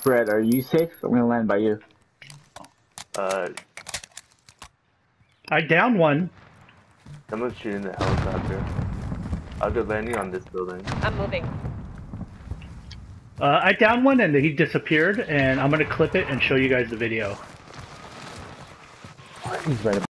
Brett, are you safe? I'm gonna land by you. I downed one. Someone's shooting the helicopter. I'll go landing on this building. I'm moving. I downed one and he disappeared, and I'm gonna clip it and show you guys the video. He's right